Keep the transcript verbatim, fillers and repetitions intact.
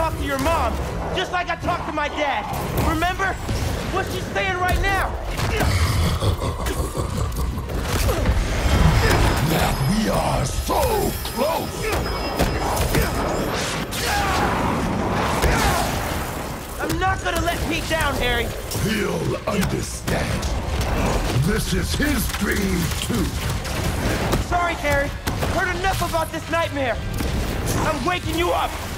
talk to your mom, just like I talked to my dad. Remember? What's she saying right now? That we are so close! I'm not gonna let Pete down, Harry. He'll understand. This is his dream, too. Sorry, Harry. Heard enough about this nightmare. I'm waking you up.